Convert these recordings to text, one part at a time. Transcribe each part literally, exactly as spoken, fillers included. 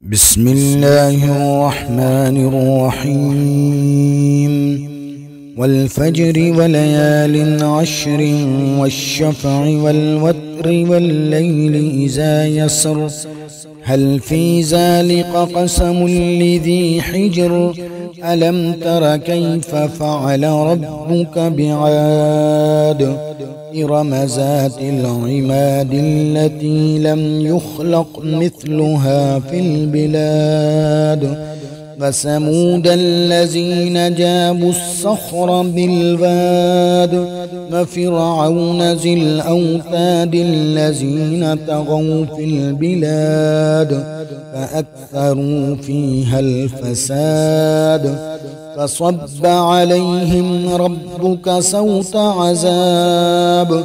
بسم الله الرحمن الرحيم والفجر وليال عشر والشفع والوتر والليل إذا يسر هل في ذلك قسم لذي حجر ألم تر كيف فعل ربك بعاد إرم ذات العماد التي لم يخلق مثلها في البلاد وثمود الذين جابوا الصخر بالواد وفرعون ذي الأوتاد الذين طغوا في البلاد فأكثروا فيها الفساد فصب عليهم ربك سوط عذاب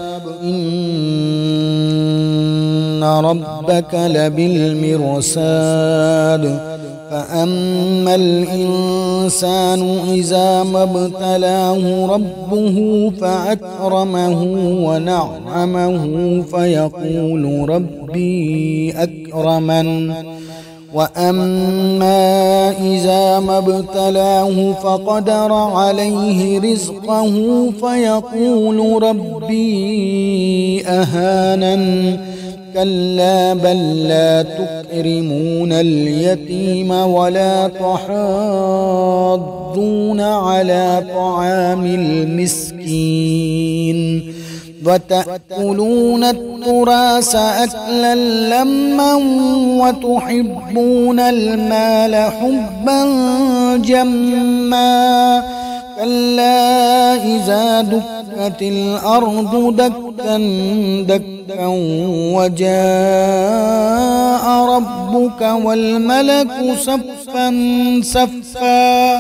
إن ربك لبالمرصاد فأما الإنسان إذا ما ابتلاه ربه فأكرمه ونعمه فيقول ربي أكرمن وأما إذا ما ابتلاه فقدر عليه رزقه فيقول ربي أهانن كلا بل لا تكرمون اليتيم ولا تحاضون على طعام المسكين وتأكلون التراث أكلا لما وتحبون المال حبا جما كلا إذا دكت الأرض دكا دكا وجاء ربك والملك صفا صفا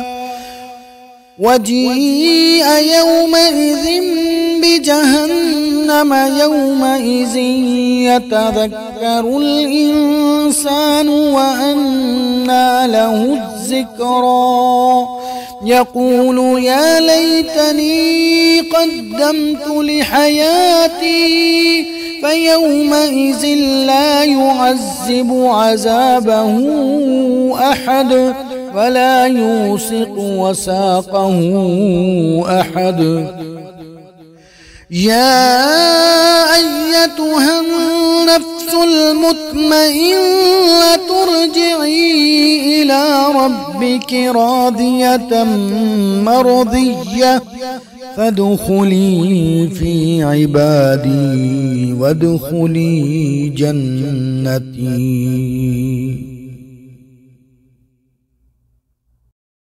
وجيء يومئذ بجهنم يومئذ يتذكر الإنسان وأنى له الذكرى يقول يا ليتني قدمت لحياتي فيومئذ لا يعذب عذابه أحد ولا يوثق وثاقه أحد يا أيتها النفس المطمئنة ارجعي إلى ربك راضية مرضية فادخلي في عبادي وادخلي جنتي.